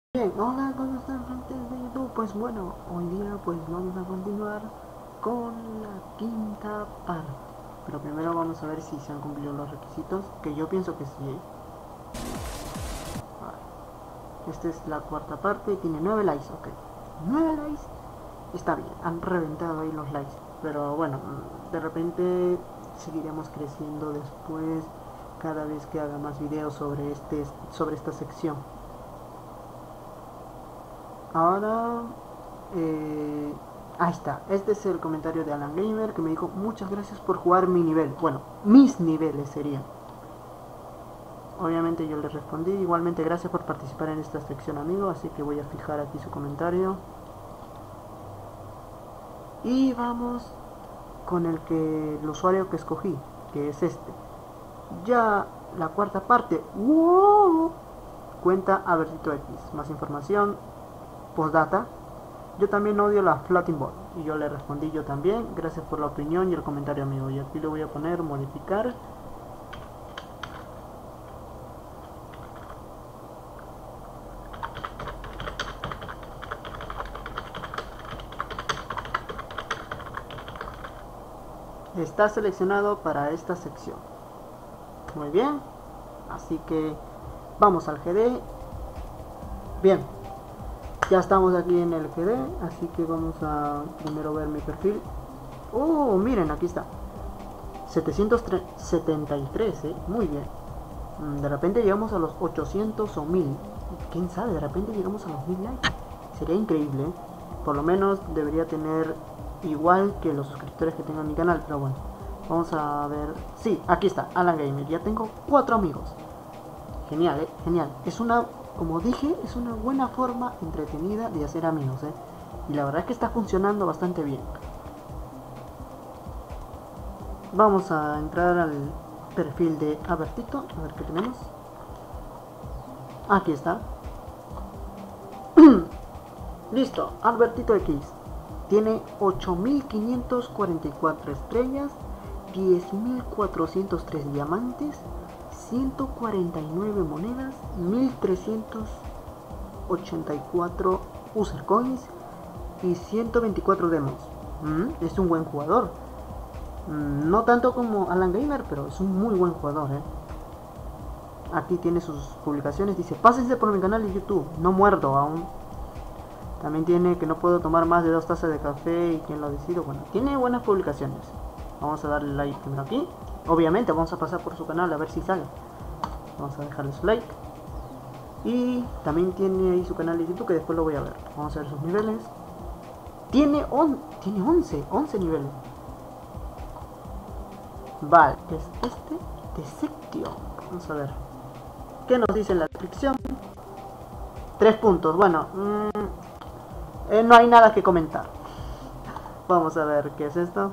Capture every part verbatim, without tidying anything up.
Bien, hola, ¿cómo están, gente de YouTube? Pues bueno, hoy día pues vamos a continuar con la quinta parte. Pero primero vamos a ver si se han cumplido los requisitos, que yo pienso que sí, ¿eh? Vale. Esta es la cuarta parte y tiene nueve likes, ok. nueve likes, está bien, han reventado ahí los likes. Pero bueno, de repente seguiremos creciendo después cada vez que haga más videos sobre, este, sobre esta sección. Ahora, eh, ahí está. Este es el comentario de Alan Gamer que me dijo muchas gracias por jugar mi nivel. Bueno, mis niveles serían. Obviamente yo le respondí. Igualmente gracias por participar en esta sección, amigo. Así que voy a fijar aquí su comentario. Y vamos con el que el usuario que escogí, que es este. Ya la cuarta parte. ¡Wow! Cuenta Albertito X. Más información. Postdata. Yo también odio la floating ball. Y yo le respondí yo también. Gracias por la opinión y el comentario, amigo. Y aquí le voy a poner modificar. Está seleccionado para esta sección. Muy bien. Así que vamos al G D. Bien. Ya estamos aquí en el G D. Así que vamos a primero ver mi perfil. Oh, miren, aquí está. setecientos setenta y tres, ¿eh? Muy bien. De repente llegamos a los ochocientos o mil. Quién sabe, de repente llegamos a los mil likes. Sería increíble, ¿eh? Por lo menos debería tener igual que los suscriptores que tengo en mi canal. Pero bueno, vamos a ver. Sí, aquí está, Alan Gamer. Ya tengo cuatro amigos. Genial, ¿eh? Genial. Es una, como dije, es una buena forma entretenida de hacer amigos, ¿eh? Y la verdad es que está funcionando bastante bien. Vamos a entrar al perfil de Albertito, a ver qué tenemos. Aquí está. Listo, Albertito X. Tiene ocho mil quinientos cuarenta y cuatro estrellas, diez mil cuatrocientos tres diamantes, ciento cuarenta y nueve monedas, mil trescientos ochenta y cuatro user coins y ciento veinticuatro demos. Mm, es un buen jugador. No tanto como Alan Gamer, pero es un muy buen jugador, ¿eh? Aquí tiene sus publicaciones. Dice, pásense por mi canal de YouTube. No muerdo aún. También tiene que no puedo tomar más de dos tazas de café y quien lo decido. Bueno, tiene buenas publicaciones. Vamos a darle like primero aquí. Obviamente vamos a pasar por su canal a ver si sale. Vamos a dejarle su like. Y también tiene ahí su canal de YouTube que después lo voy a ver. Vamos a ver sus niveles. Tiene, on, tiene once, once niveles. Vale, es este de Sectio. Vamos a ver qué nos dice en la descripción. Tres puntos. Bueno, mmm, eh, no hay nada que comentar. Vamos a ver qué es esto.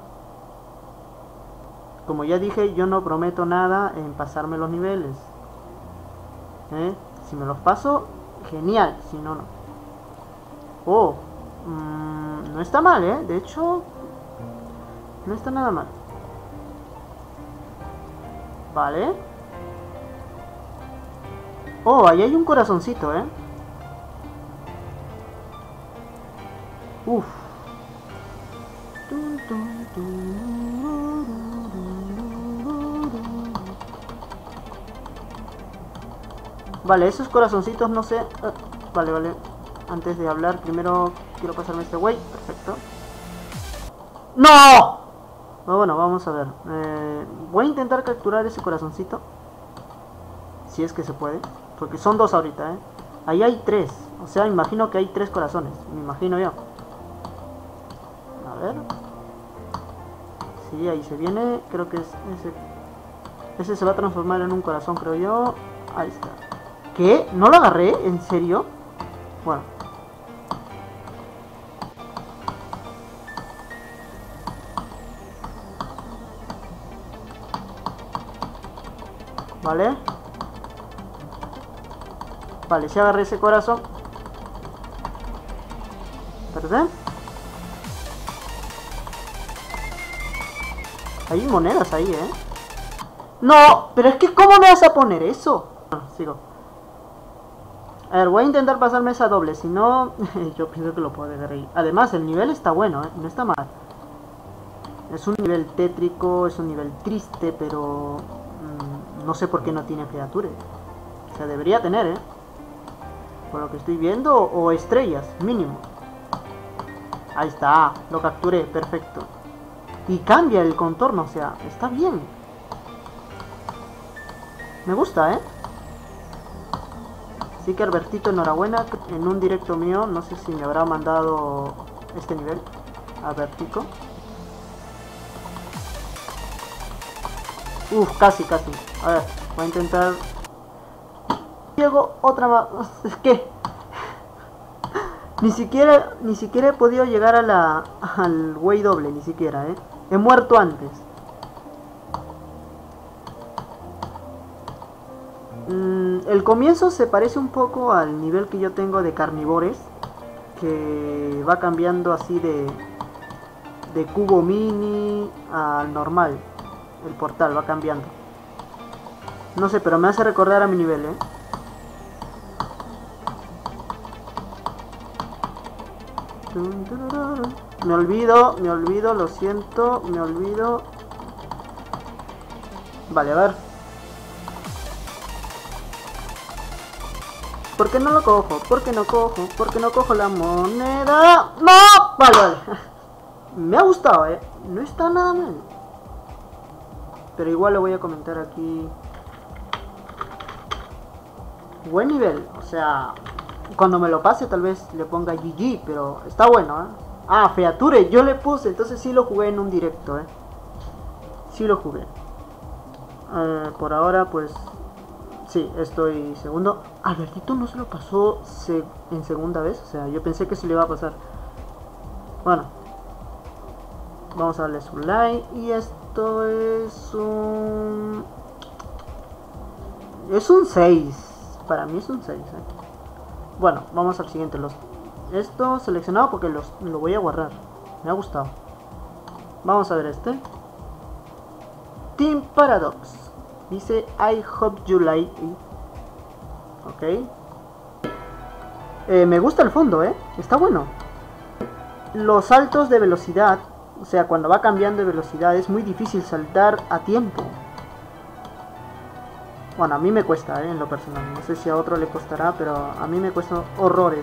Como ya dije, yo no prometo nada en pasarme los niveles. ¿Eh? Si me los paso, genial. Si no, no. Oh, mmm, no está mal, ¿eh? De hecho, no está nada mal. Vale. Oh, ahí hay un corazoncito, ¿eh? Uf. Vale, esos corazoncitos no sé... Uh, vale, vale. Antes de hablar, primero quiero pasarme este güey. Perfecto. ¡No! Bueno, vamos a ver. Eh, voy a intentar capturar ese corazoncito. Si es que se puede. Porque son dos ahorita, ¿eh? Ahí hay tres. O sea, imagino que hay tres corazones. Me imagino yo. A ver. Sí, ahí se viene. Creo que es ese. Ese se va a transformar en un corazón, creo yo. Ahí está. ¿Qué? ¿No lo agarré? ¿En serio? Bueno. Vale. Vale, si agarré ese corazón. ¿Verdad? Hay monedas ahí, ¿eh? No, pero es que ¿cómo me vas a poner eso? Bueno, sigo. A ver, voy a intentar pasarme esa doble, si no, yo pienso que lo puedo dejar ahí. Además, el nivel está bueno, ¿eh? No está mal. Es un nivel tétrico, es un nivel triste, pero mmm, no sé por qué no tiene criaturas. O sea, debería tener, ¿eh? Por lo que estoy viendo, o estrellas, mínimo. Ahí está, lo capturé, perfecto. Y cambia el contorno, o sea, está bien. Me gusta, ¿eh? Así que Albertito, enhorabuena. En un directo mío, no sé si me habrá mandado este nivel. Albertico. Uf, casi, casi. A ver, voy a intentar. Llego otra más. Es que ni siquiera, ni siquiera he podido llegar a la, al güey doble, ni siquiera, ¿eh? He muerto antes. Mm, el comienzo se parece un poco al nivel que yo tengo de carnivores, que va cambiando así de, de cubo mini al normal. El portal va cambiando. No sé, pero me hace recordar a mi nivel, ¿eh? Me olvido, me olvido, lo siento, me olvido. Vale, a ver. ¿Por qué no lo cojo? ¿Por qué no cojo? ¿Por qué no cojo la moneda? ¡No! Vale, vale. Me ha gustado, ¿eh? No está nada mal. Pero igual lo voy a comentar aquí. Buen nivel, o sea, cuando me lo pase tal vez le ponga G G, pero está bueno, ¿eh? Ah, Feature, yo le puse, entonces sí lo jugué en un directo, ¿eh? Sí lo jugué. Eh, por ahora, pues, sí, estoy segundo. Albertito no se lo pasó se en segunda vez, o sea, yo pensé que se le iba a pasar. Bueno, vamos a darle su like y esto es un... Es un seis. Para mí es un seis, ¿eh? Bueno, vamos al siguiente. Los... Esto seleccionado porque los... lo voy a guardar. Me ha gustado. Vamos a ver este. Team Paradox. Dice I hope you like it. Ok. Eh, me gusta el fondo, ¿eh? Está bueno. Los saltos de velocidad. O sea, cuando va cambiando de velocidad es muy difícil saltar a tiempo. Bueno, a mí me cuesta, ¿eh? En lo personal. No sé si a otro le costará, pero a mí me cuesta horrores.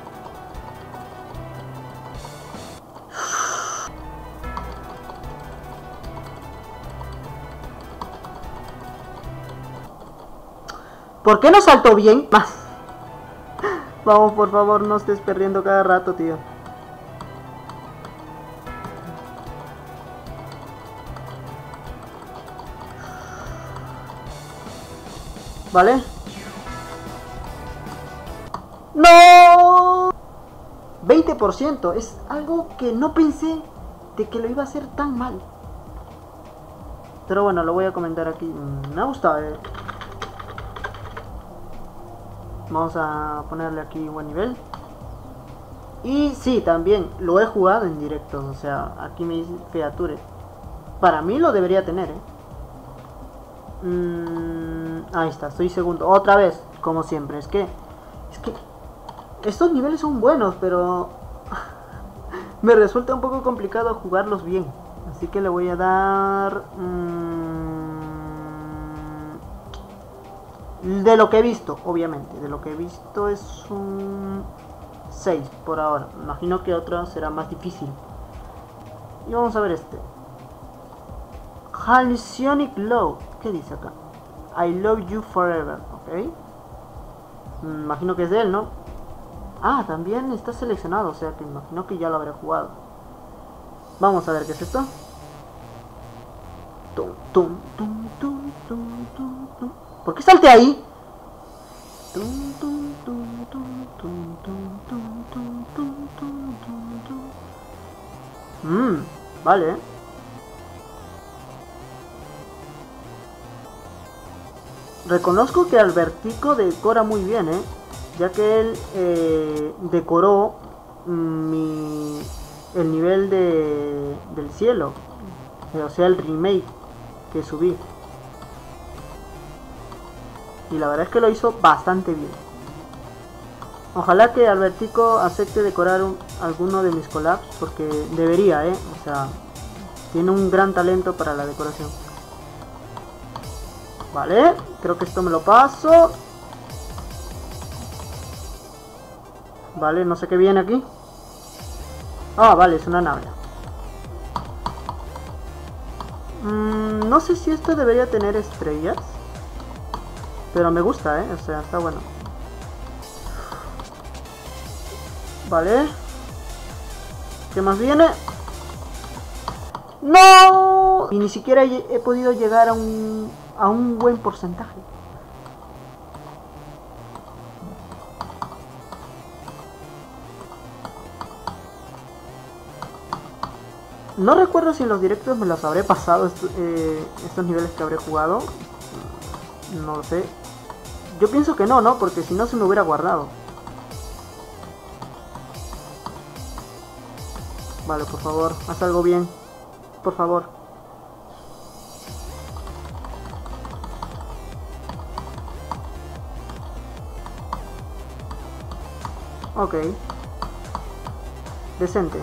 ¿Por qué no saltó bien? Más. Vamos, por favor, no estés perdiendo cada rato, tío. ¿Vale? ¡No! veinte por ciento. Es algo que no pensé de que lo iba a hacer tan mal. Pero bueno, lo voy a comentar aquí. Me ha gustado, eh. Vamos a ponerle aquí buen nivel. Y sí, también lo he jugado en directo. O sea, aquí me dice Feature. Para mí lo debería tener, eh. Mm, ahí está, estoy segundo. Otra vez, como siempre. Es que, es que estos niveles son buenos, pero me resulta un poco complicado jugarlos bien. Así que le voy a dar mmm, de lo que he visto, obviamente. De lo que he visto es un seis por ahora. Imagino que otro será más difícil. Y vamos a ver este. Halcyonic Love. ¿Qué dice acá? I love you forever. Ok. Me imagino que es de él, ¿no? Ah, también está seleccionado. O sea que imagino que ya lo habré jugado. Vamos a ver qué es esto. Tum, tum, tum, tum, tum, tum, tum. ¿Por qué salte ahí? Tum, tum, tum, tum, tum, tum, tum, tum, tum, tum, tum. Mmm, vale. Reconozco que Albertico decora muy bien, ¿eh? Ya que él eh, decoró mi, el nivel de, del cielo. O sea, el remake que subí. Y la verdad es que lo hizo bastante bien. Ojalá que Albertico acepte decorar un, alguno de mis collabs, porque debería, eh. O sea, tiene un gran talento para la decoración. Vale, creo que esto me lo paso. Vale, no sé qué viene aquí. Ah, vale, es una nave. Mm, no sé si esto debería tener estrellas, pero me gusta, eh. O sea, está bueno. Vale. ¿Qué más viene? ¡No! Y ni siquiera he podido llegar a un, a un buen porcentaje. No recuerdo si en los directos me los habré pasado est eh, estos niveles que habré jugado. No lo sé. Yo pienso que no, ¿no? Porque si no se me hubiera guardado. Vale, por favor, haz algo bien. Por favor. Ok. Decente.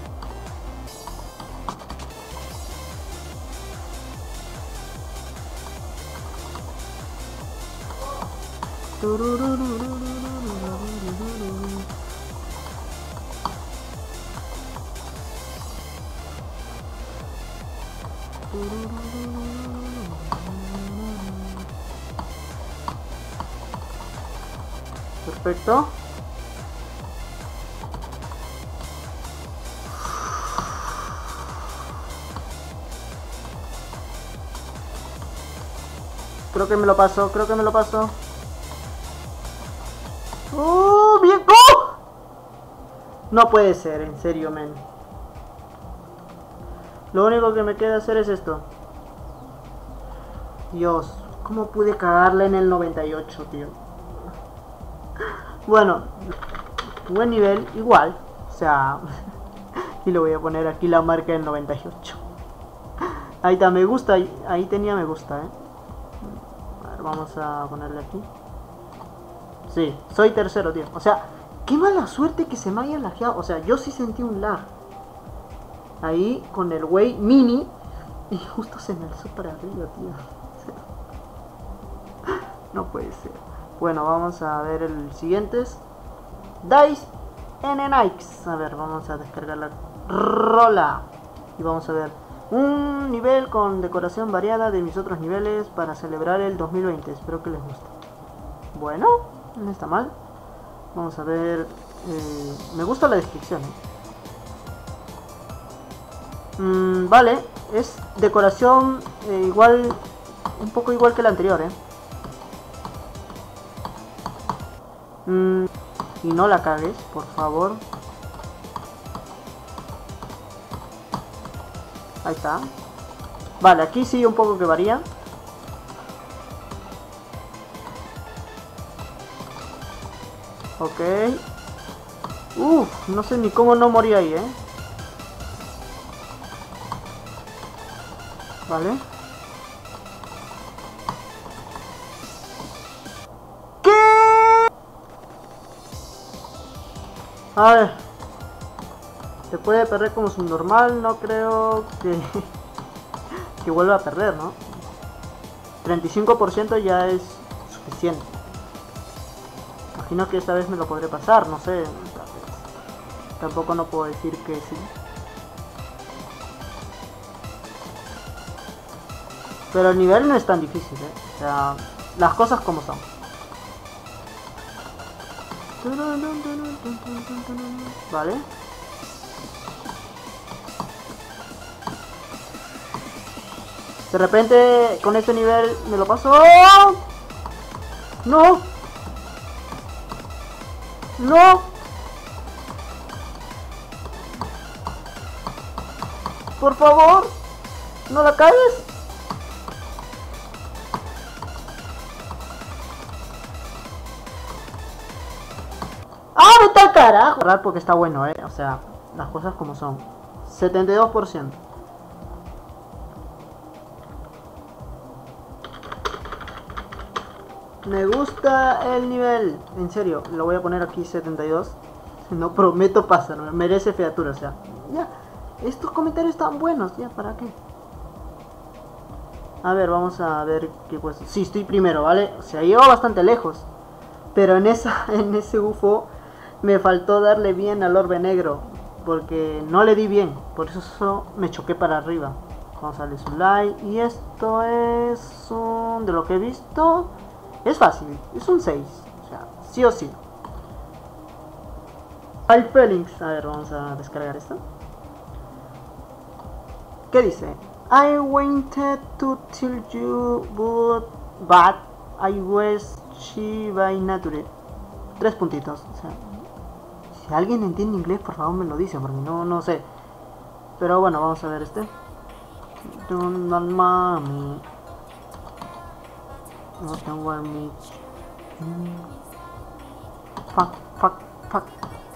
Perfecto. Creo que me lo paso, creo que me lo paso. ¡Oh, bien! ¡Oh! No puede ser, en serio, men. Lo único que me queda hacer es esto. Dios, ¿cómo pude cagarla en el noventa y ocho, tío? Bueno, buen nivel, igual. O sea, y le voy a poner aquí la marca del noventa y ocho. Ahí está, me gusta, ahí tenía me gusta, eh. A ver, vamos a ponerle aquí. Sí, soy tercero, tío. O sea, qué mala suerte que se me haya lagueado. O sea, yo sí sentí un lag. Ahí, con el Wei Mini. Y justo se me alzó para arriba, tío. No puede ser. Bueno, vamos a ver el siguiente. Dice N Nikes. A ver, vamos a descargar la rola. Y vamos a ver. Un nivel con decoración variada de mis otros niveles para celebrar el dos mil veinte. Espero que les guste. Bueno, no está mal. Vamos a ver. Eh, me gusta la descripción. ¿eh? Mm, vale, es decoración eh, igual, un poco igual que la anterior, ¿eh? Mm, y no la cagues, por favor. Ahí está. Vale, aquí sí un poco que varía. Ok. Uff, no sé ni cómo no morí ahí, eh. Vale. ¿Qué? A ver. Se puede perder como subnormal, no creo que... que vuelva a perder, ¿no? treinta y cinco por ciento ya es suficiente. Imagino que esta vez me lo podré pasar, no sé. Tampoco no puedo decir que sí. Pero el nivel no es tan difícil, ¿eh? O sea, las cosas como son. Vale. De repente, con este nivel me lo paso. ¡No! ¡No! Por favor, no la caes. ¡Ah, vete al carajo! Porque está bueno, eh. O sea, las cosas como son. setenta y dos por ciento. Me gusta el nivel. En serio, lo voy a poner aquí setenta y dos. No prometo pasar, merece featura, o sea. Ya, estos comentarios están buenos, ya, ¿para qué? A ver, vamos a ver qué pues. Sí, estoy primero, ¿vale? O sea, llevo bastante lejos. Pero en esa, en ese U F O me faltó darle bien al orbe negro. Porque no le di bien. Por eso me choqué para arriba. Vamos a darle su like. Y esto es un... de lo que he visto. Es fácil. Es un seis. O sea, sí o sí. Hay Felix. A ver, vamos a descargar esto. ¿Qué dice? I wanted to tell you but, but I was she by nature. Tres puntitos. O sea, si alguien entiende inglés, por favor me lo dice, porque no, no sé. Pero bueno, vamos a ver este. Don't want mommy. No don't want me. Fuck, fuck, fuck.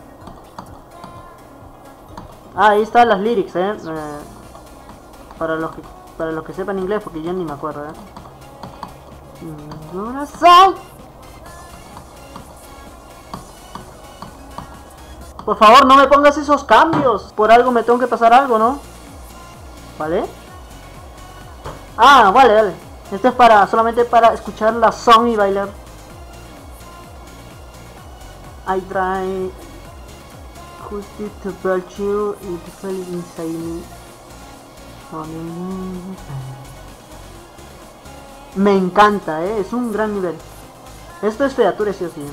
Ah, ahí están las lyrics, eh. eh para los que para los que sepan inglés, porque yo ni me acuerdo, eh. Por favor, no me pongas esos cambios. Por algo me tengo que pasar algo, ¿no? ¿Vale? Ah, vale, vale. Esto es para solamente para escuchar la song y bailar. I try justice to virtue and to feel inside me. Me encanta, eh. Es un gran nivel. Esto es feature, sí o sí.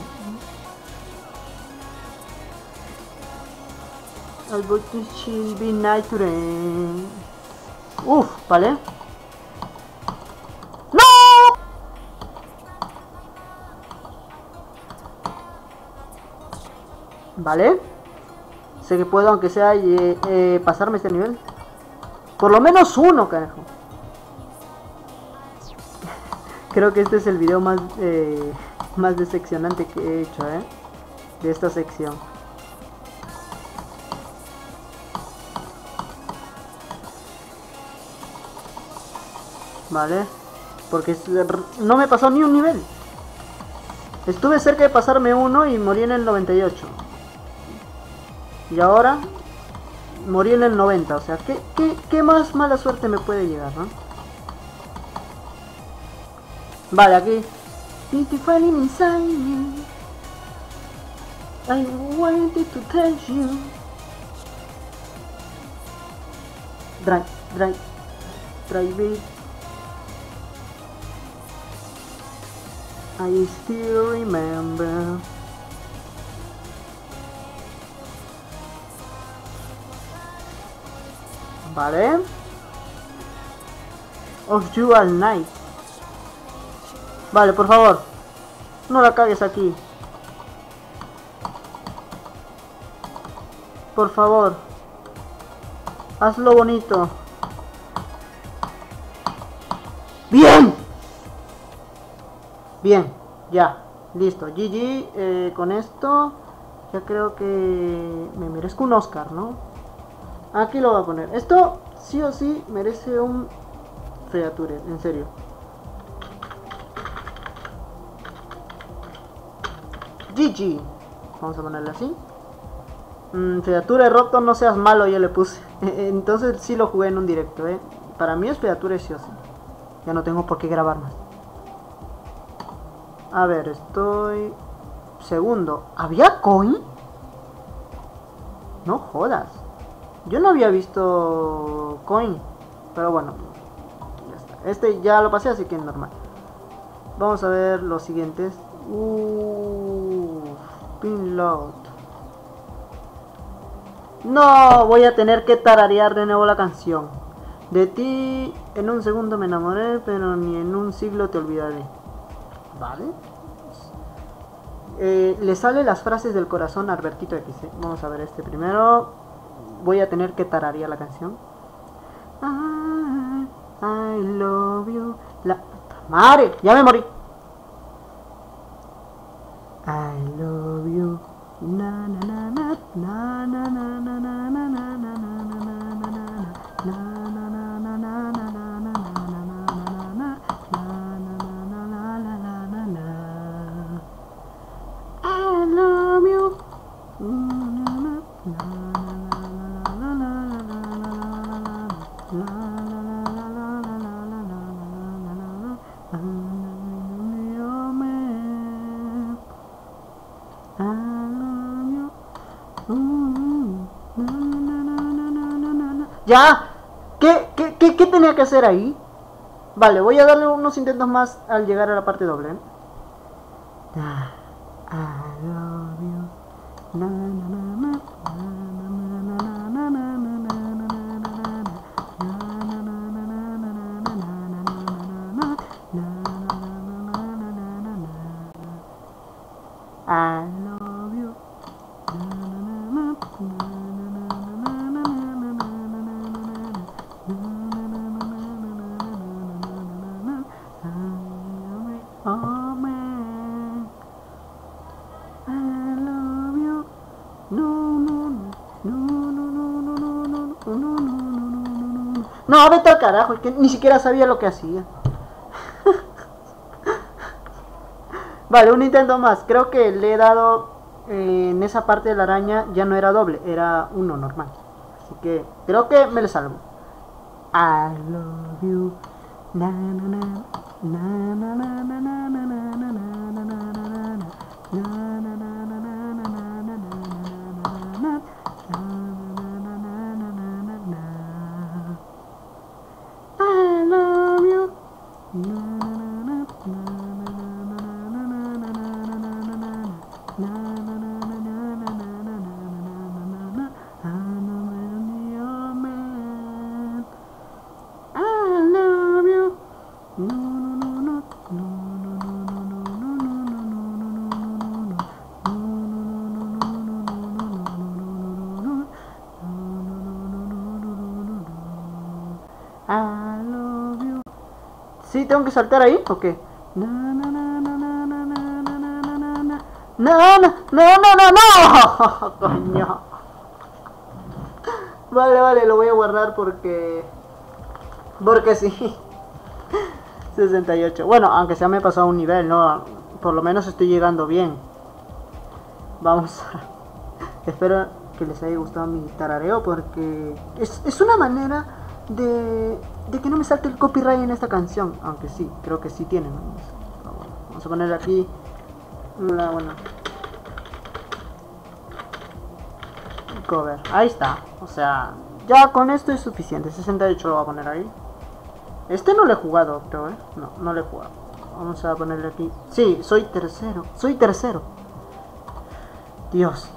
I want to chill be nature. Uf, vale. ¡No! Vale. Sé que puedo, aunque sea, eh, eh, pasarme este nivel. Por lo menos uno, carajo. Creo que este es el video más eh, más decepcionante que he hecho, eh, de esta sección. Vale, porque no me pasó ni un nivel. Estuve cerca de pasarme uno y morí en el noventa y ocho. Y ahora morí en el noventa, o sea, ¿qué, qué, qué más mala suerte me puede llegar, no? Vale, aquí. Inside me. I wanted to tell you. Drive, drive, drive it. I still remember. Vale. Of you all night. Vale, por favor. No la cagues aquí. Por favor. Hazlo bonito. ¡Bien! Bien, ya. Listo. G G, eh, con esto ya creo que me merezco un Oscar, ¿no? Aquí lo voy a poner. Esto sí o sí merece un feature, en serio. G G. Vamos a ponerle así. Mm, feature roto, no seas malo, yo le puse. Entonces sí lo jugué en un directo, eh. Para mí es feature sí o sí. Ya no tengo por qué grabar más. A ver, estoy... Segundo. ¿Había coin? No jodas. Yo no había visto coin. Pero bueno. Ya está. Este ya lo pasé, así que es normal. Vamos a ver los siguientes. Uh, pin load. No, voy a tener que tararear de nuevo la canción. De ti en un segundo me enamoré, pero ni en un siglo te olvidaré. Vale. Eh, le sale las frases del corazón a Albertito X. ¿eh? Vamos a ver este primero. Voy a tener que tararear la canción. I, I love you. La madre, ya me morí. I love you. Na na na na na na na na na na na na na na na. Ya, ¿Qué, qué, qué, ¿qué tenía que hacer ahí? Vale, voy a darle unos intentos más al llegar a la parte doble, ¿eh? I love you. Na, na, na, na, na, na, na, I love you. Oh man, I love you. No, no, no, no, no, no, no, no, no, no, no, no, no. No, vete al carajo, es que ni siquiera sabía lo que hacía. Vale, un intento más. Creo que le he dado eh, en esa parte de la araña, ya no era doble, era uno normal. Así que creo que me le salvo. I love you. Na na na na na na na na na na na na na I love you. I love you. ¿Sí tengo que saltar ahí o qué? No, no, no, no, no, no, no, no, no, no, no, no, no, no, no, no, coño. Vale, vale, lo voy a guardar porque... Porque sí. sesenta y ocho. Bueno, aunque sea me he pasado un nivel, ¿no? Por lo menos estoy llegando bien. Vamos a... Espero que les haya gustado mi tarareo porque... Es, es una manera de... de que no me salte el copyright en esta canción. Aunque sí, creo que sí tienen. Vamos a poner aquí... La, bueno... cover. Ahí está. O sea, ya con esto es suficiente. sesenta y ocho lo voy a poner ahí. Este no lo he jugado, creo, ¿eh? No, no lo he jugado. Vamos a ponerle aquí. Sí, soy tercero. Soy tercero. Dios.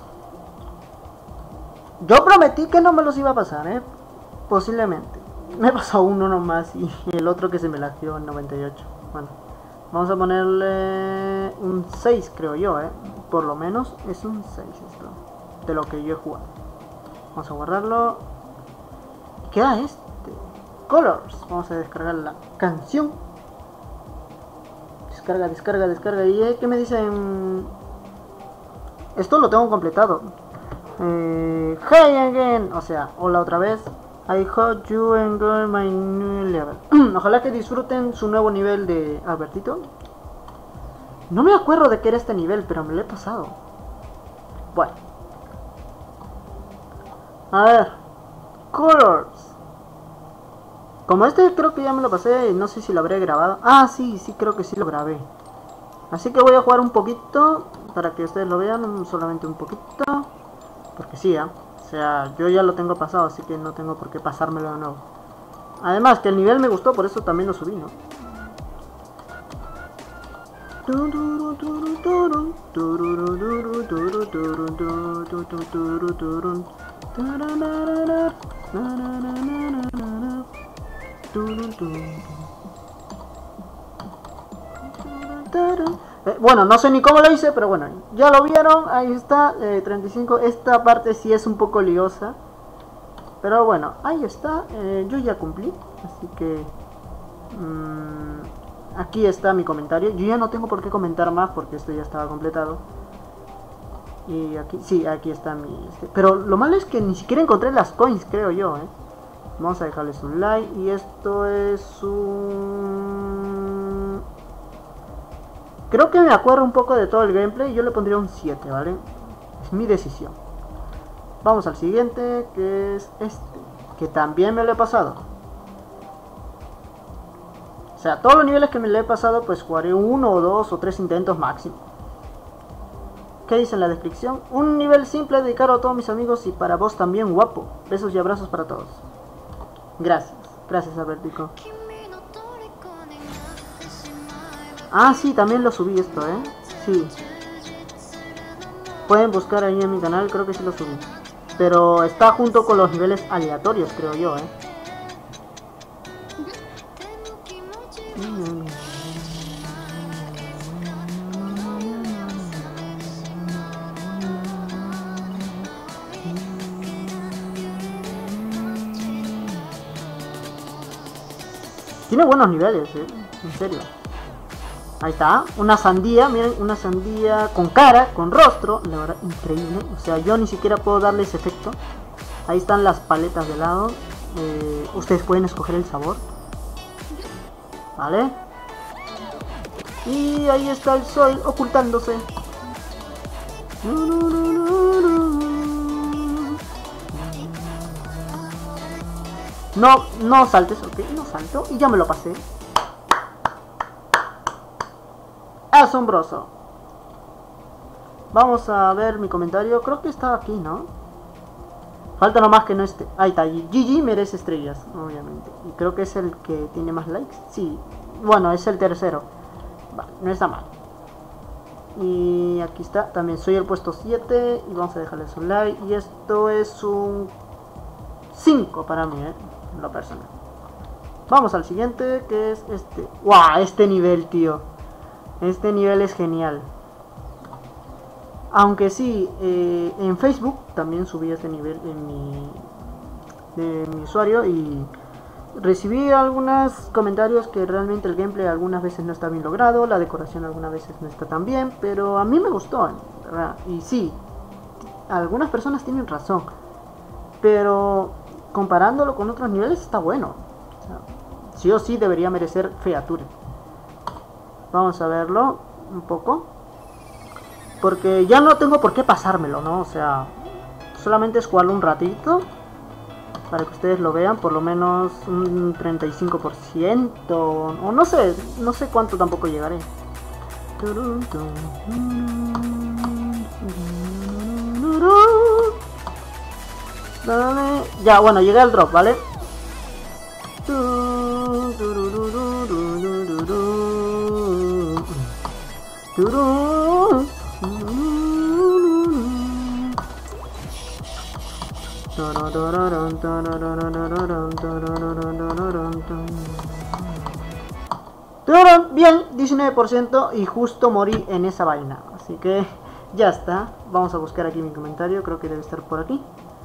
Yo prometí que no me los iba a pasar, ¿eh? Posiblemente. Me he pasado uno nomás y el otro que se me lagió en noventa y ocho. Bueno, vamos a ponerle un seis, creo yo, ¿eh? Por lo menos es un seis esto. De lo que yo he jugado. Vamos a guardarlo. Queda este. Colors. Vamos a descargar la canción. Descarga, descarga, descarga. ¿Y qué me dicen? Esto lo tengo completado. Eh, hey again. O sea, hola otra vez. I hope you enjoy my new level. Ojalá que disfruten su nuevo nivel de Albertito. No me acuerdo de qué era este nivel, pero me lo he pasado. Bueno. A ver. Colors. Como este creo que ya me lo pasé, no sé si lo habré grabado. Ah, sí, sí, creo que sí lo grabé. Así que voy a jugar un poquito, para que ustedes lo vean, solamente un poquito. Porque sí, ¿eh? O sea, yo ya lo tengo pasado, así que no tengo por qué pasármelo de nuevo. Además, que el nivel me gustó, por eso también lo subí, ¿no? Eh, bueno, no sé ni cómo lo hice, pero bueno, ya lo vieron, ahí está, eh, treinta y cinco, esta parte sí es un poco liosa, pero bueno, ahí está, eh, yo ya cumplí, así que mmm, aquí está mi comentario, yo ya no tengo por qué comentar más porque esto ya estaba completado. Y aquí, sí, aquí está mi... Este, pero lo malo es que ni siquiera encontré las coins, creo yo, ¿eh? Vamos a dejarles un like. Y esto es un... Creo que me acuerdo un poco de todo el gameplay. Yo le pondría un siete, ¿vale? Es mi decisión. Vamos al siguiente, que es este, que también me lo he pasado. O sea, todos los niveles que me lo he pasado, pues jugaré uno o dos o tres intentos máximo. ¿Qué dice en la descripción? Un nivel simple dedicado a todos mis amigos y para vos también, guapo. Besos y abrazos para todos. Gracias, gracias Albertico. Ah, sí, también lo subí esto, ¿eh? Sí. Pueden buscar ahí en mi canal, creo que sí lo subí. Pero está junto con los niveles aleatorios, creo yo, ¿eh? Tiene buenos niveles, ¿eh? En serio. Ahí está, una sandía, miren, una sandía con cara, con rostro, la verdad, increíble. O sea, yo ni siquiera puedo darle ese efecto. Ahí están las paletas de helado. Eh, ustedes pueden escoger el sabor. Vale. Y ahí está el sol ocultándose. No, no saltes, ok, no salto. Y ya me lo pasé. Asombroso. Vamos a ver mi comentario. Creo que está aquí, ¿no? Falta nomás que no esté. Ahí está. G G merece estrellas, obviamente. Y creo que es el que tiene más likes. Sí. Bueno, es el tercero. Vale, no está mal. Y aquí está. También soy el puesto siete. Y vamos a dejarle su like. Y esto es un cinco para mí, ¿eh? En lo personal. Vamos al siguiente, que es este. ¡Wow! Este nivel, tío. Este nivel es genial. Aunque sí, eh, en Facebook también subí este nivel en mi, de mi usuario y recibí algunos comentarios que realmente el gameplay algunas veces no está bien logrado, la decoración algunas veces no está tan bien, pero a mí me gustó, ¿verdad? Y sí, algunas personas tienen razón, pero comparándolo con otros niveles está bueno. O sea, sí o sí debería merecer feature. Vamos a verlo un poco. Porque ya no tengo por qué pasármelo, ¿no? O sea, solamente es jugarlo un ratito. Para que ustedes lo vean, por lo menos un treinta y cinco por ciento. O no sé, no sé cuánto tampoco llegaré. Dale. Ya, bueno, llegué al drop, ¿vale? Bien, diecinueve por ciento y justo morí en esa vaina. Así que ya está. Vamos a buscar aquí mi comentario. Creo que debe estar por aquí.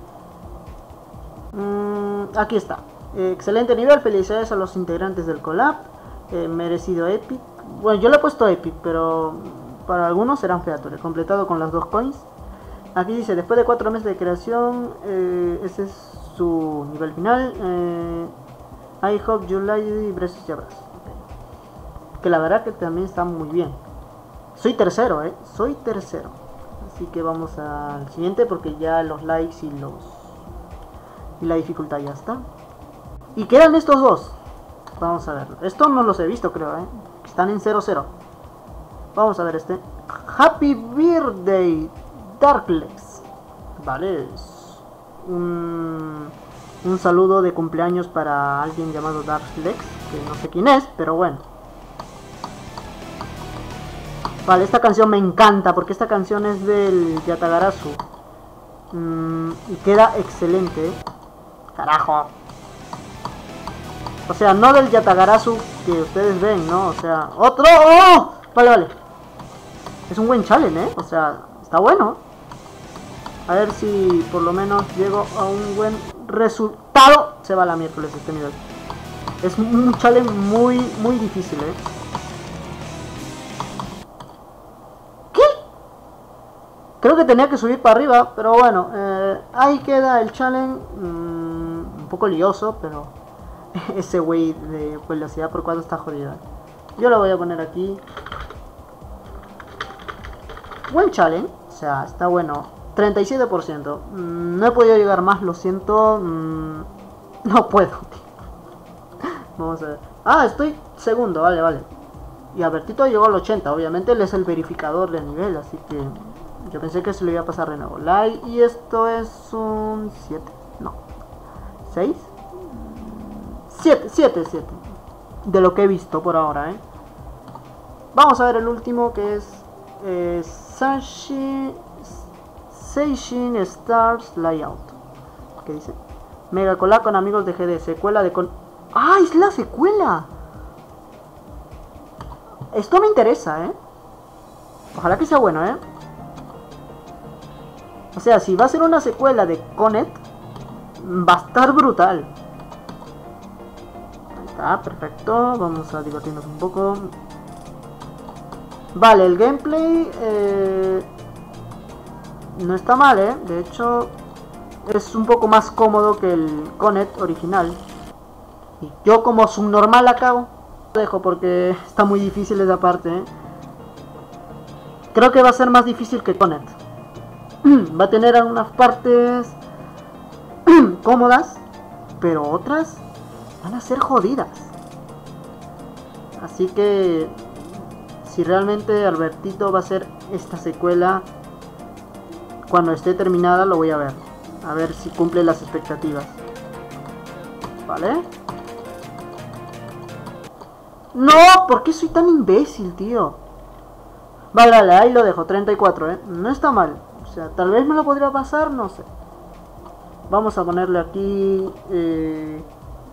Mm, aquí está. Eh, excelente nivel. Felicidades a los integrantes del collab. Eh, merecido epic. Bueno, yo le he puesto epic, pero para algunos serán feature. Completado con las dos coins. Aquí dice, después de cuatro meses de creación, eh, ese es su nivel final. Eh, I hope you like it, besos y abrazos. Okay. Que la verdad que también está muy bien. Soy tercero, eh. Soy tercero. Así que vamos al siguiente porque ya los likes y los y la dificultad ya está. Y quedan estos dos. Vamos a verlo. Estos no los he visto, creo, eh. Están en cero cero. Vamos a ver este. Happy Birthday Darklex. Vale, es un, un saludo de cumpleaños para alguien llamado Darklex, que no sé quién es, pero bueno. Vale, esta canción me encanta porque esta canción es del Yatagarasu. Mm, y queda excelente. Carajo. O sea, no del Yatagarasu que ustedes ven, ¿no? O sea, otro. ¡Oh! Vale, vale. Es un buen challenge, ¿eh? O sea, está bueno. A ver si por lo menos llego a un buen resultado. Se va a la miércoles este nivel. Es un challenge muy, muy difícil, ¿eh? ¿Qué? Creo que tenía que subir para arriba, pero bueno. Eh, ahí queda el challenge. Mm, un poco lioso, pero ese güey de velocidad por cuatro está jodida. Yo lo voy a poner aquí. Buen challenge. O sea, está bueno. treinta y siete por ciento. Mm, no he podido llegar más, lo siento. Mm, no puedo, tío. Vamos a ver. Ah, estoy segundo, vale, vale. Y Albertito llegó al ochenta. Obviamente él es el verificador del nivel, así que yo pensé que se lo iba a pasar de nuevo. Like, y esto es un siete. No. ¿seis? siete, siete, siete. De lo que he visto por ahora, ¿eh? Vamos a ver el último, que es eh, Seishin, Seishin Stars Layout. ¿Qué dice? Mega Collab con amigos de G D. Secuela de con... ¡Ah, es la secuela! Esto me interesa, ¿eh? Ojalá que sea bueno, ¿eh? O sea, si va a ser una secuela de Conet, va a estar brutal. Ahí está, perfecto. Vamos a divertirnos un poco. Vale, el gameplay eh, no está mal, ¿eh? De hecho, es un poco más cómodo que el Conet original. Y yo como subnormal la cago. Lo dejo porque está muy difícil esa parte, ¿eh? Creo que va a ser más difícil que Conet. Va a tener algunas partes cómodas, pero otras van a ser jodidas. Así que si realmente Albertito va a hacer esta secuela, cuando esté terminada lo voy a ver. A ver si cumple las expectativas. ¿Vale? No, ¿por qué soy tan imbécil, tío? Vale, vale, ahí lo dejo, treinta y cuatro, ¿eh? No está mal. O sea, tal vez me lo podría pasar, no sé. Vamos a ponerle aquí... Eh,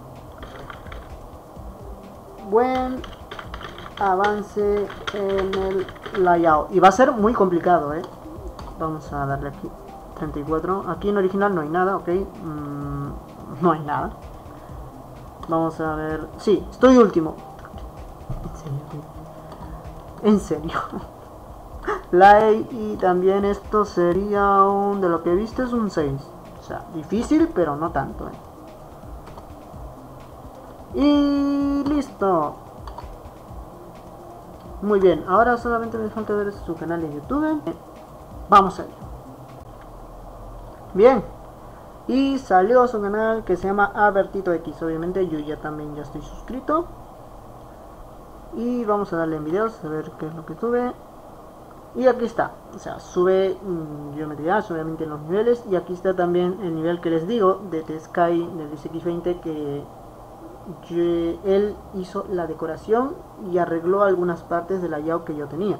buen avance en el layout. Y va a ser muy complicado, ¿eh? Vamos a darle aquí treinta y cuatro. Aquí en original no hay nada, ¿ok? Mm, no hay nada. Vamos a ver... Sí, estoy último. En serio. Like, y también esto sería un... De lo que viste es un seis. O sea, difícil, pero no tanto, ¿eh? Y listo. Muy bien, ahora solamente me falta ver su canal de YouTube. Vamos a ello. Bien. Y salió su canal que se llama Albertito X. Obviamente yo ya también ya estoy suscrito. Y vamos a darle en videos a ver qué es lo que sube. Y aquí está, o sea, sube mmm, geometría, obviamente en los niveles. Y aquí está también el nivel que les digo de The Sky del X veinte, que yo, él hizo la decoración y arregló algunas partes del layout que yo tenía.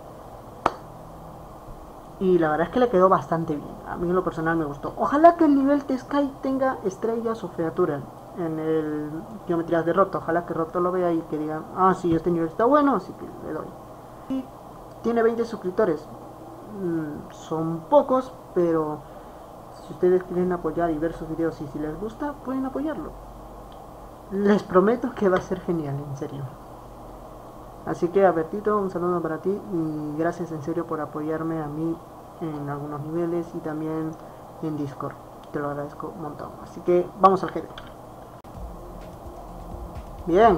Y la verdad es que le quedó bastante bien. A mí en lo personal me gustó. Ojalá que el nivel The Sky tenga estrellas o criaturas en el geometrías de Roto. Ojalá que Roto lo vea y que digan, ah, sí, este nivel está bueno, así que le doy. Y tiene veinte suscriptores. Mm, son pocos, pero si ustedes quieren apoyar y ver sus videos y si les gusta, pueden apoyarlo. Les prometo que va a ser genial, en serio. Así que, Albertito, un saludo para ti y gracias en serio por apoyarme a mí en algunos niveles y también en Discord. Te lo agradezco un montón. Así que vamos al G D. Bien.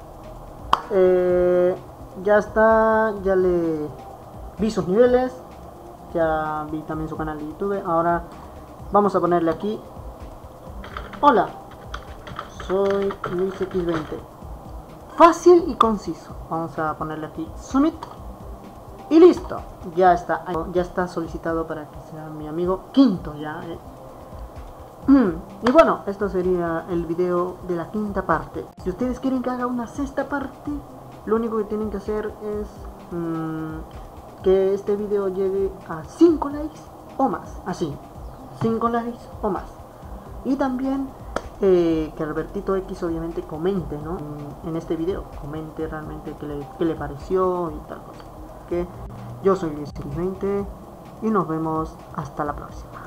Eh, ya está, ya le vi sus niveles, ya vi también su canal de YouTube. Ahora vamos a ponerle aquí: hola, soy Luis X veinte. Fácil y conciso. Vamos a ponerle aquí Submit y listo, ya está, ya está solicitado para que sea mi amigo quinto ya, eh. Y bueno, esto sería el video de la quinta parte. Si ustedes quieren que haga una sexta parte, lo único que tienen que hacer es mmm, que este video llegue a cinco likes o más. Así, cinco likes o más. Y también eh, que Albertito X obviamente comente, ¿no? en, en este video. Comente realmente qué le, qué le pareció y tal cosa. Que yo soy Luis X veinte y nos vemos hasta la próxima.